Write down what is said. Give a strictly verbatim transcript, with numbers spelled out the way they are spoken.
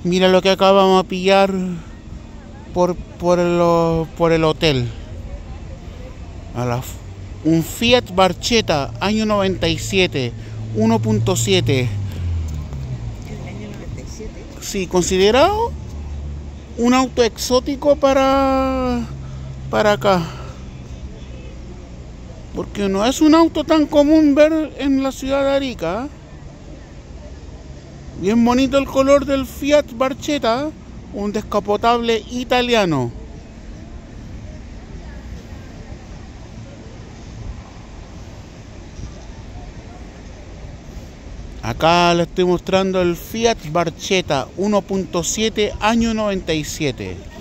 Mira lo que acabamos de pillar por, por, el, por el hotel. A la, un Fiat Barchetta, año noventa y siete, uno punto siete. ¿El año noventa y siete? Sí, considerado un auto exótico para, para acá. Porque no es un auto tan común ver en la ciudad de Arica. Bien bonito el color del Fiat Barchetta, un descapotable italiano. Acá le estoy mostrando el Fiat Barchetta uno punto siete año noventa y siete.